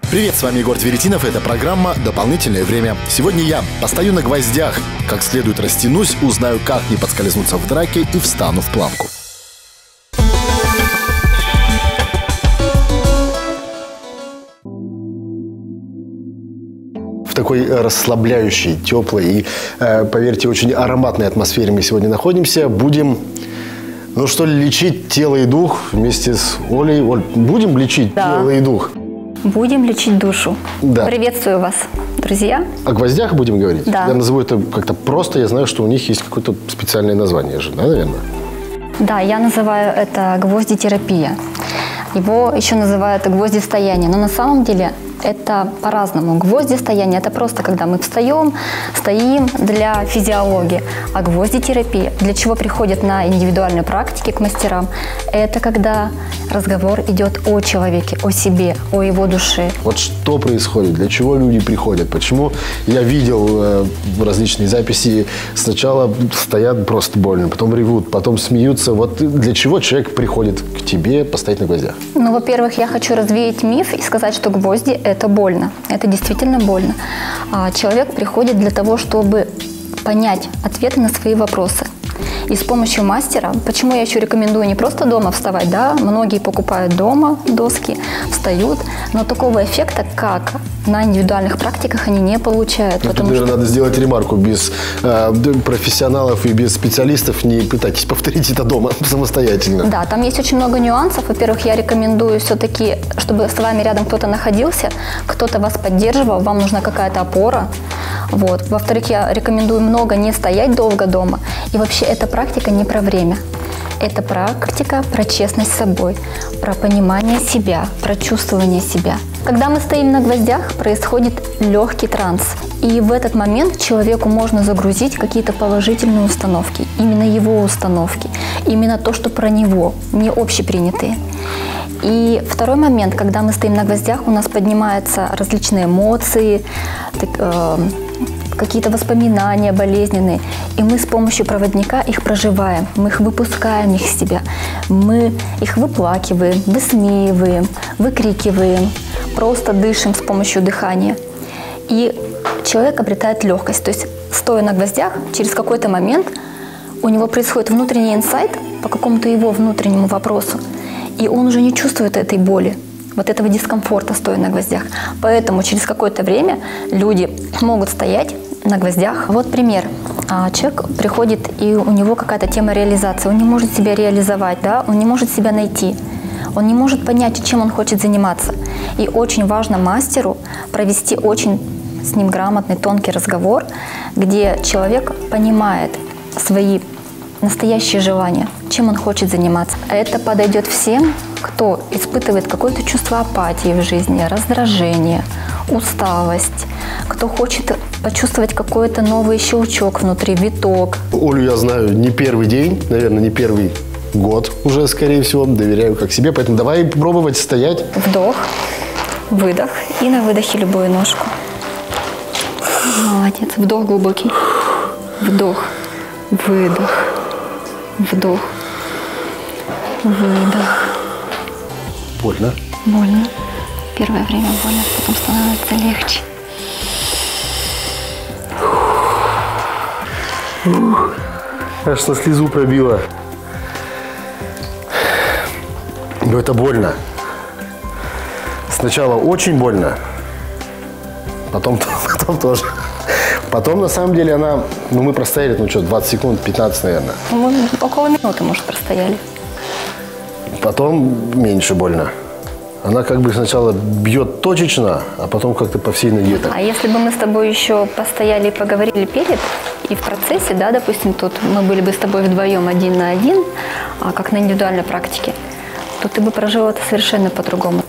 Привет, с вами Егор Тверетинов, это программа «Дополнительное время». Сегодня я постою на гвоздях, как следует растянусь, узнаю, как не подскользнуться в драке и встану в планку. В такой расслабляющей, теплой и, поверьте, очень ароматной атмосфере мы сегодня находимся. Будем, ну что ли, лечить тело и дух вместе с Олей. Оль, будем лечить тело и дух? Будем лечить душу. Да. Приветствую вас, друзья. О гвоздях будем говорить? Да. Я назову это как-то просто. Я знаю, что у них есть какое-то специальное название же, да, наверное? Да, я называю это гвоздитерапия. Его еще называют гвоздистояние. Но на самом деле это по-разному. Гвоздистояние – это просто когда мы встаем, стоим для физиологии. А гвоздитерапия, для чего приходят на индивидуальные практики к мастерам, это когда разговор идет о человеке, о себе, о его душе. Вот что происходит, для чего люди приходят, почему я видел различные записи, сначала стоят просто больно, потом ревут, потом смеются. Вот для чего человек приходит к тебе постоять на гвоздях? Ну, во-первых, я хочу развеять миф и сказать, что гвозди – это больно. Это действительно больно. Человек приходит для того, чтобы понять ответы на свои вопросы. И с помощью мастера, почему я еще рекомендую не просто дома вставать, да, многие покупают дома доски, встают, но такого эффекта, как на индивидуальных практиках, они не получают. Тут, наверное, надо сделать ремарку, без профессионалов и без специалистов не пытайтесь повторить это дома самостоятельно. Да, там есть очень много нюансов. Во-первых, я рекомендую все-таки, чтобы с вами рядом кто-то находился, кто-то вас поддерживал, вам нужна какая-то опора. Вот. Во-вторых, я рекомендую много не стоять долго дома. И вообще эта практика не про время. Это практика про честность с собой, про понимание себя, про чувствование себя. Когда мы стоим на гвоздях, происходит легкий транс. И в этот момент человеку можно загрузить какие-то положительные установки. Именно его установки. Именно то, что про него, не общепринятые. И второй момент, когда мы стоим на гвоздях, у нас поднимаются различные эмоции, какие-то воспоминания болезненные. И мы с помощью проводника их проживаем, мы их выпускаем из себя. Мы их выплакиваем, высмеиваем, выкрикиваем, просто дышим с помощью дыхания. И человек обретает легкость. То есть, стоя на гвоздях, через какой-то момент у него происходит внутренний инсайт по какому-то его внутреннему вопросу. И он уже не чувствует этой боли, вот этого дискомфорта, стоя на гвоздях. Поэтому через какое-то время люди могут стоять на гвоздях. Вот пример. Человек приходит, и у него какая-то тема реализации. Он не может себя реализовать, да? Он не может себя найти. Он не может понять, чем он хочет заниматься. И очень важно мастеру провести очень с ним грамотный, тонкий разговор, где человек понимает свои настоящие желания, чем он хочет заниматься. Это подойдет всем, кто испытывает какое-то чувство апатии в жизни, раздражение, усталость, кто хочет почувствовать какой-то новый щелчок внутри, виток. Олю я знаю не первый день, наверное, не первый год уже, скорее всего, доверяю как себе, поэтому давай пробовать стоять. Вдох, выдох и на выдохе любую ножку. Молодец. Вдох глубокий. Вдох, выдох, вдох, выдох. Больно? Больно. Первое время больно, потом становится легче. Аж со слезу пробило. Но это больно. Сначала очень больно, потом тоже. Потом, на самом деле, она... Ну, мы простояли, 20 секунд, 15, наверное. Мы около минуты, может, простояли. Потом меньше больно. Она как бы сначала бьет точечно, а потом как-то по всей ноге. А если бы мы с тобой еще постояли и поговорили перед, и в процессе, да, допустим, тут мы были бы с тобой вдвоем один на один, как на индивидуальной практике, то ты бы прожил это совершенно по-другому.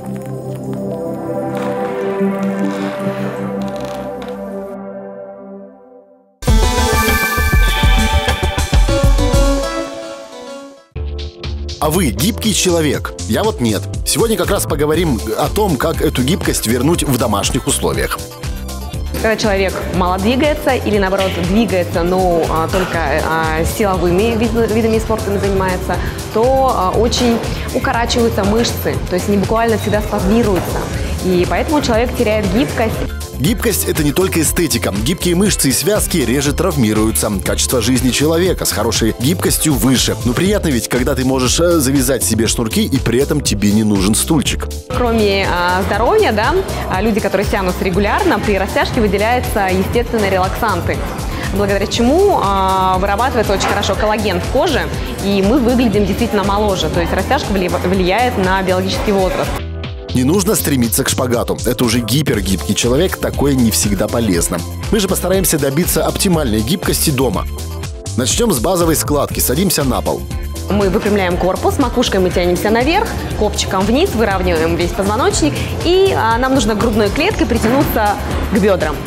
А вы гибкий человек? Я вот нет. Сегодня как раз поговорим о том, как эту гибкость вернуть в домашних условиях. Когда человек мало двигается или, наоборот, двигается, но только силовыми видами спорта занимается, то очень укорачиваются мышцы, то есть не буквально всегда спазмируются. и поэтому человек теряет гибкость. Гибкость – это не только эстетика. Гибкие мышцы и связки реже травмируются. Качество жизни человека с хорошей гибкостью выше. Но приятно ведь, когда ты можешь завязать себе шнурки, и при этом тебе не нужен стульчик. Кроме здоровья, да, люди, которые тянутся регулярно, при растяжке выделяются естественные релаксанты, благодаря чему вырабатывается очень хорошо коллаген в коже, и мы выглядим действительно моложе. То есть растяжка влияет на биологический возраст. Не нужно стремиться к шпагату. Это уже гипергибкий человек, такое не всегда полезно. Мы же постараемся добиться оптимальной гибкости дома. Начнем с базовой складки. Садимся на пол. Мы выпрямляем корпус, макушкой мы тянемся наверх, копчиком вниз, выравниваем весь позвоночник. И нам нужно грудной клеткой притянуться к бедрам.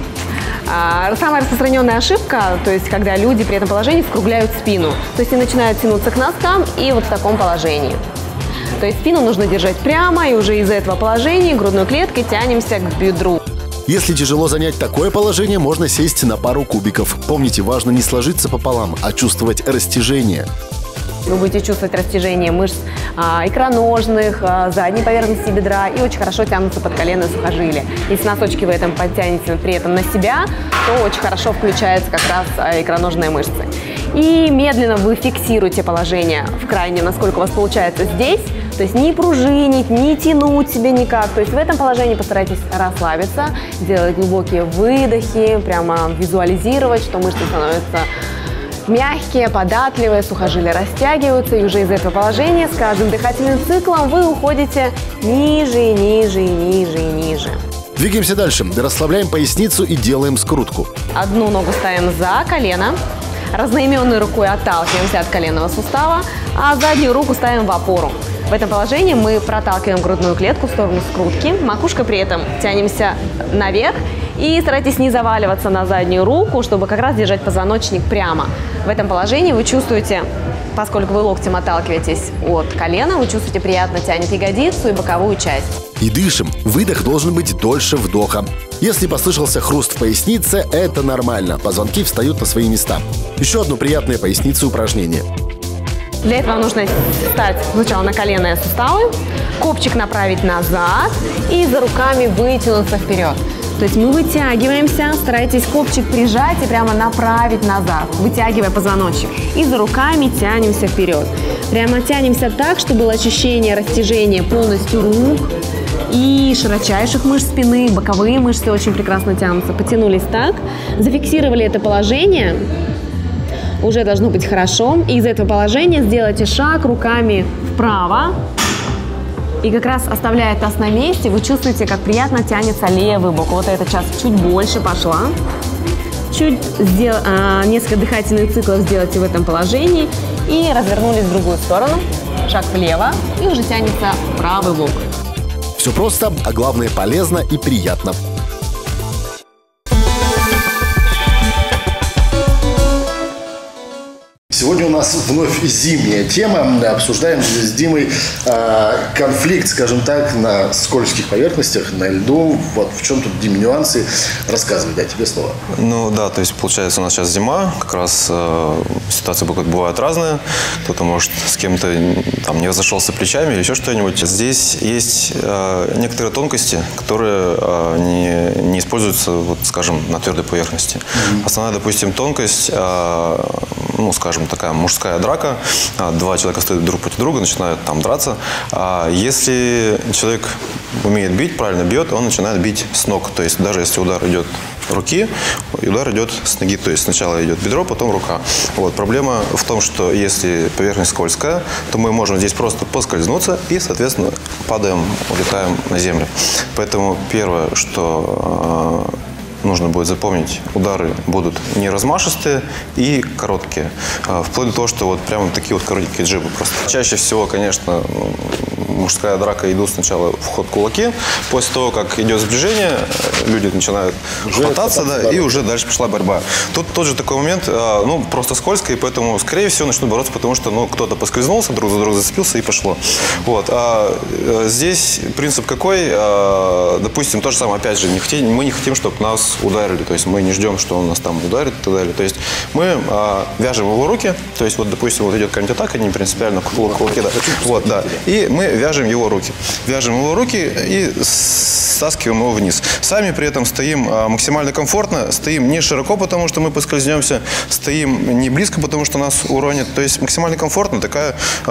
Самая распространенная ошибка, то есть когда люди при этом положении скругляют спину. То есть они начинают тянуться к носкам и вот в таком положении. То есть спину нужно держать прямо, и уже из этого положения грудной клеткой тянемся к бедру. Если тяжело занять такое положение, можно сесть на пару кубиков. Помните, важно не сложиться пополам, а чувствовать растяжение. Вы будете чувствовать растяжение мышц икроножных, задней поверхности бедра и очень хорошо тянутся подколенные сухожилия. Если носочки вы этом подтянете при этом на себя, то очень хорошо включаются как раз икроножные мышцы. И медленно вы фиксируете положение в крайнем, насколько у вас получается здесь. То есть не пружинить, не тянуть себе никак. То есть в этом положении постарайтесь расслабиться, делать глубокие выдохи, прямо визуализировать, что мышцы становятся мягкие, податливые, сухожилия растягиваются. И уже из этого положения с каждым дыхательным циклом вы уходите ниже, ниже, ниже, ниже. Двигаемся дальше. Расслабляем поясницу и делаем скрутку. Одну ногу ставим за колено. Разноименной рукой отталкиваемся от коленного сустава, а заднюю руку ставим в опору. В этом положении мы проталкиваем грудную клетку в сторону скрутки, макушкой при этом тянемся наверх и старайтесь не заваливаться на заднюю руку, чтобы как раз держать позвоночник прямо. В этом положении вы чувствуете, поскольку вы локтем отталкиваетесь от колена, вы чувствуете, приятно тянет ягодицу и боковую часть. И дышим. Выдох должен быть дольше вдоха. Если послышался хруст в пояснице, это нормально. Позвонки встают на свои места. Еще одно приятное пояснице упражнение. Для этого нужно встать сначала на коленные суставы, копчик направить назад и за руками вытянуться вперед. То есть мы вытягиваемся, старайтесь копчик прижать и прямо направить назад, вытягивая позвоночник. И за руками тянемся вперед. Прямо тянемся так, чтобы было ощущение растяжения полностью рук и широчайших мышц спины, боковые мышцы очень прекрасно тянутся. Потянулись так, зафиксировали это положение. Уже должно быть хорошо. И из этого положения сделайте шаг руками вправо. И как раз оставляя таз на месте, вы чувствуете, как приятно тянется левый бок. Вот эта часть чуть больше пошла. Несколько дыхательных циклов сделайте в этом положении. И развернулись в другую сторону. Шаг влево. И уже тянется правый бок. Все просто, а главное полезно и приятно. Сегодня у нас вновь зимняя тема. Обсуждаем с Димой конфликт, скажем так, на скользких поверхностях, на льду. Вот в чем тут, Дим, нюансы? Рассказывай, дай тебе слово. Ну да, то есть получается у нас сейчас зима, как раз ситуации бывают разные. Кто-то может с кем-то там не разошелся плечами или еще что-нибудь. Здесь есть некоторые тонкости, которые не используются, вот, скажем, на твердой поверхности. Основная, допустим, тонкость, ну, скажем, такая мужская драка. Два человека стоят друг против друга, начинают там драться. Если человек умеет бить, правильно бьет, он начинает бить с ног. То есть даже если удар идет руки, удар идет с ноги. То есть сначала идет бедро, потом рука. Вот. Проблема в том, что если поверхность скользкая, то мы можем здесь просто поскользнуться и, соответственно, падаем, улетаем на землю. Поэтому первое, что нужно будет запомнить, удары будут не размашистые и короткие. Вплоть до того, что вот прямо такие вот коротенькие джибы просто. Чаще всего, конечно, мужская драка идут сначала в ход кулаки. После того, как идет сближение, люди начинают хвататься, да, и уже дальше пошла борьба. Тут тот же такой момент, ну, просто скользко, и поэтому, скорее всего, начнут бороться, потому что, ну, кто-то поскользнулся, друг за друга зацепился и пошло. Вот. А здесь принцип какой? Допустим, то же самое, опять же, мы не хотим, чтобы нас ударили. То есть мы не ждем, что он нас там ударит и так далее. То есть мы вяжем его руки. То есть вот, допустим, вот идет какая-нибудь атака, не принципиально, кулаки, да. Вот, да. И мы вяжем его руки. Вяжем его руки и стаскиваем его вниз. Сами при этом стоим максимально комфортно, стоим не широко, потому что мы поскользнемся, стоим не близко, потому что нас уронит. То есть максимально комфортно, такая...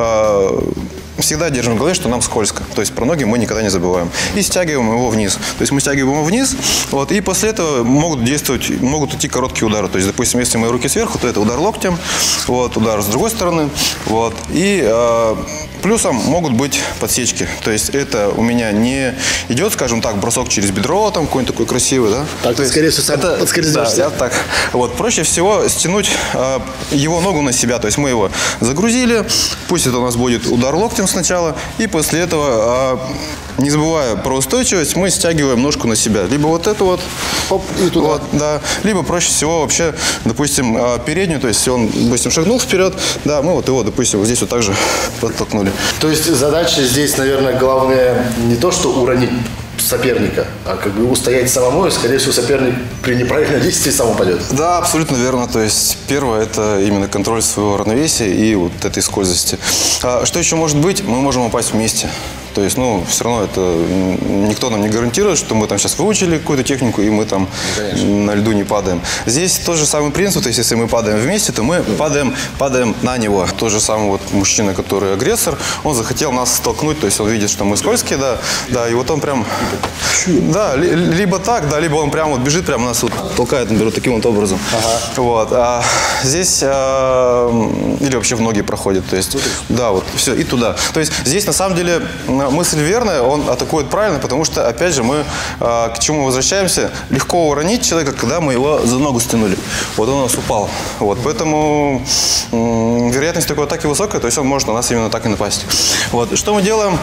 Всегда держим в голове, что нам скользко. То есть про ноги мы никогда не забываем. И стягиваем его вниз. То есть мы стягиваем его вниз, вот, и после этого могут идти короткие удары. То есть, допустим, если мои руки сверху, то это удар локтем, вот, удар с другой стороны. Вот, и плюсом могут быть подсечки. То есть это у меня не идет, скажем так, бросок через бедро, там какой-нибудь такой красивый, да? Так ты, скорее всего, сам подскользнешься. Да, так. Вот, проще всего стянуть его ногу на себя. То есть мы его загрузили, пусть это у нас будет удар локтем сначала, и после этого, не забывая про устойчивость, мы стягиваем ножку на себя. Либо вот эту вот, оп, и туда. Вот, да. Либо проще всего вообще, допустим, переднюю, то есть если он, допустим, шагнул вперед, да, мы вот его, допустим, вот здесь вот также подтолкнули. То есть задача здесь, наверное, главное не то, что уронить соперника, а как бы устоять самому, и, скорее всего, соперник при неправильном действии сам упадет. Да, абсолютно верно. То есть первое – это именно контроль своего равновесия и вот этой скользости. Что еще может быть? Мы можем упасть вместе. То есть, ну, все равно это никто нам не гарантирует, что мы там сейчас выучили какую-то технику, и мы там на льду не падаем. Здесь тот же самый принцип, то есть, если мы падаем вместе, то мы падаем на него. Тот же самый вот мужчина, который агрессор, он захотел нас столкнуть, то есть, он видит, что мы скользкие, да, и вот он прям, да, либо так, да, либо он прям вот бежит, прям нас вот толкает, например, таким вот образом. Ага. Вот, а здесь, или вообще в ноги проходит, то есть, да, вот, все, и туда. То есть, здесь, на самом деле, мысль верная, он атакует правильно, потому что, опять же, мы к чему возвращаемся? Легко уронить человека, когда мы его за ногу стянули. Вот он у нас упал. Вот, поэтому вероятность такой атаки высокая, то есть он может на нас именно так и напасть. Вот, что мы делаем?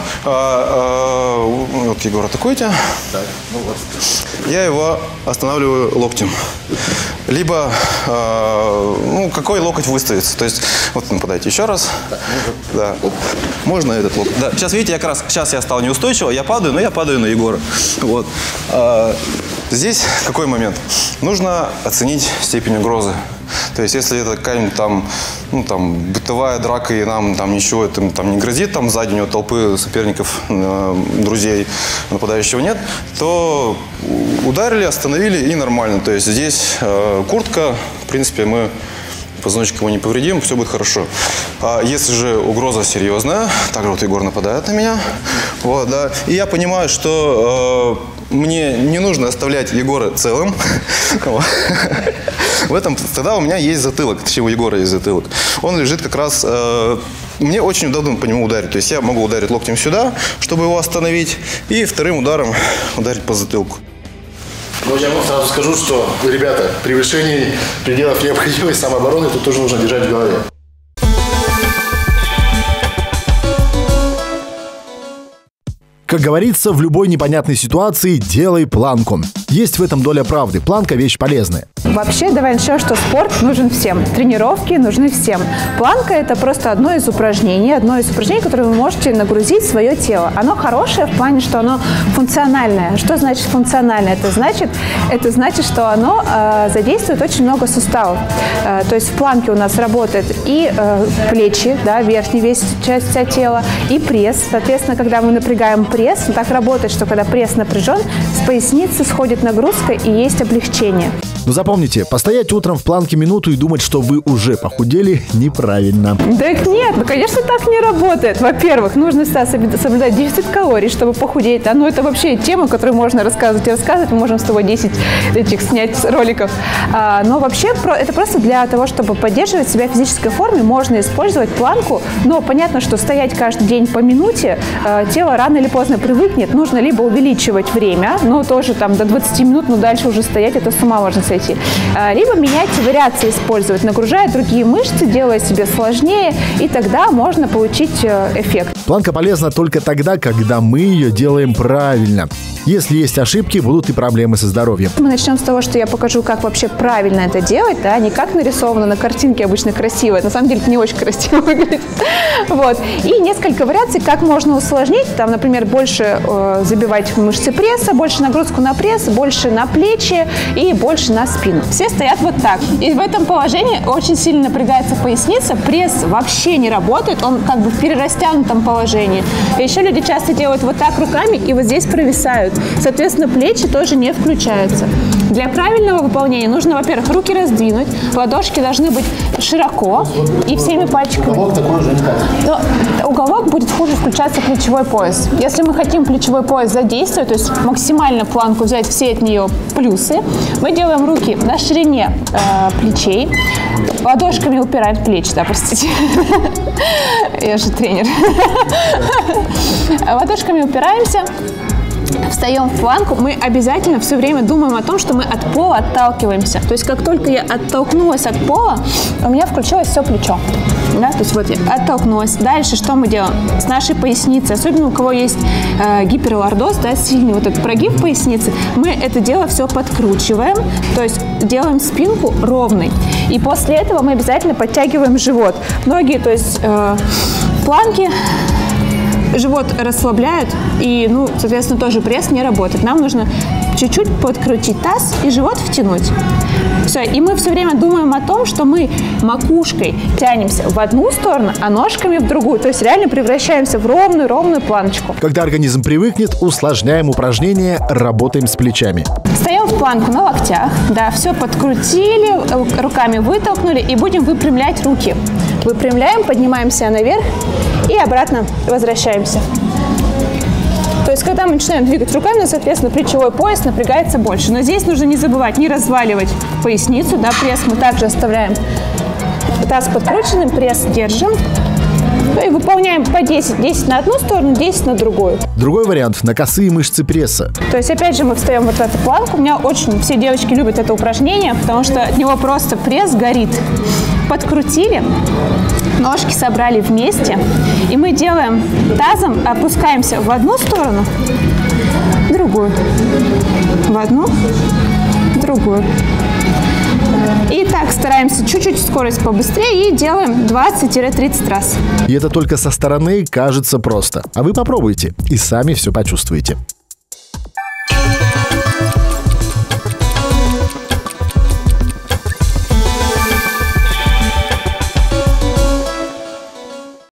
Вот, Егор, атакуйте. Так, ну вот. Я его останавливаю локтем. Либо, ну, какой локоть выставится. То есть, вот нападайте еще раз. Да. Можно этот локоть. Да. Сейчас, видите, я как раз, сейчас я стал неустойчиво, я падаю, но я падаю на Егора. Вот. Здесь какой момент? Нужно оценить степень угрозы. То есть, если это какая-нибудь там, ну, там, бытовая драка, и нам там ничего там не грозит, там сзади у него толпы соперников, друзей нападающего нет, то ударили, остановили и нормально. То есть, здесь куртка, в принципе, мы позвоночник его не повредим, все будет хорошо. А если же угроза серьезная, также вот Егор нападает на меня, вот, да, и я понимаю, что мне не нужно оставлять Егора целым. В этом тогда у меня есть затылок, точнее у Егора есть затылок. Он лежит как раз... Мне очень удобно по нему ударить. То есть я могу ударить локтем сюда, чтобы его остановить, и вторым ударом ударить по затылку. Но я вам сразу скажу, что, ребята, превышение пределов необходимой самообороны тут тоже нужно держать в голове. Как говорится, в любой непонятной ситуации делай планку. Есть в этом доля правды. Планка – вещь полезная. Вообще, давай начнем, что спорт нужен всем. Тренировки нужны всем. Планка – это просто одно из упражнений, которое вы можете нагрузить в свое тело. Оно хорошее в плане, что оно функциональное. Что значит функциональное? Это значит, что оно задействует очень много суставов. То есть в планке у нас работает и плечи, да, верхняя часть тела, и пресс. Соответственно, когда мы напрягаем пресс, так работает, что когда пресс напряжен, с поясницы сходит нагрузка и есть облегчение. Но запомните, постоять утром в планке минуту и думать, что вы уже похудели, неправильно. Так нет, ну конечно так не работает. Во-первых, нужно всегда соблюдать дефицит калорий, чтобы похудеть. Да? Ну это вообще тема, которую можно рассказывать и рассказывать. Мы можем с тобой 10 этих снять роликов. Но вообще это просто для того, чтобы поддерживать себя в физической форме, можно использовать планку. Но понятно, что стоять каждый день по минуте, тело рано или поздно привыкнет. Нужно либо увеличивать время, но тоже там до 20 минут, но дальше уже стоять, это с ума можно сойти. эти. Либо менять вариации использовать, нагружая другие мышцы, делая себе сложнее, и тогда можно получить эффект. Планка полезна только тогда, когда мы ее делаем правильно. Если есть ошибки, будут и проблемы со здоровьем. Мы начнем с того, что я покажу, как вообще правильно это делать, да, не как нарисовано на картинке обычно красиво, на самом деле это не очень красиво выглядит. Вот. И несколько вариаций, как можно усложнить, там, например, больше забивать в мышцы пресса, больше нагрузку на пресс, больше на плечи и больше на спину. Все стоят вот так. И в этом положении очень сильно напрягается поясница, пресс вообще не работает, он как бы в перерастянутом положении. И еще люди часто делают вот так руками и вот здесь провисают. Соответственно, плечи тоже не включаются. Для правильного выполнения нужно, во-первых, руки раздвинуть, ладошки должны быть широко и всеми пальчиками. Уголок такой же Но уголок будет хуже включаться плечевой пояс. Если мы хотим плечевой пояс задействовать, то есть максимально планку взять все от нее плюсы, мы делаем руки на ширине плечей, ладошками упираем в плечи, да, простите. Я же тренер. Ладошками упираемся. Встаем в планку, мы обязательно все время думаем о том, что мы от пола отталкиваемся. То есть, как только я оттолкнулась от пола, у меня включилось все плечо. Да? То есть, вот я оттолкнулась. Дальше что мы делаем? С нашей поясницы, особенно у кого есть гиперлордоз, да, сильный вот этот прогиб поясницы, мы это дело все подкручиваем, то есть делаем спинку ровной. И после этого мы обязательно подтягиваем живот. Ноги, то есть планки, живот расслабляют, и, ну, соответственно, тоже пресс не работает. Нам нужно чуть-чуть подкрутить таз и живот втянуть. Все, и мы все время думаем о том, что мы макушкой тянемся в одну сторону, а ножками в другую. То есть реально превращаемся в ровную планочку. Когда организм привыкнет, усложняем упражнения, работаем с плечами. Встаем в планку на локтях, да, все подкрутили, руками вытолкнули и будем выпрямлять руки. Выпрямляем, поднимаемся наверх и обратно возвращаемся. То есть, когда мы начинаем двигать руками, соответственно, плечевой пояс напрягается больше. Но здесь нужно не забывать не разваливать поясницу, да, пресс мы также оставляем таз подкрученным, пресс держим. И выполняем по 10. 10 на одну сторону, 10 на другую. Другой вариант – на косые мышцы пресса. То есть, опять же, мы встаем вот в эту планку. У меня очень все девочки любят это упражнение, потому что от него просто пресс горит. Подкрутили, ножки собрали вместе. И мы делаем тазом, опускаемся в одну сторону, в другую. В одну, в другую. И так стараемся чуть-чуть скорость побыстрее и делаем 20-30 раз. И это только со стороны кажется просто. А вы попробуйте и сами все почувствуете.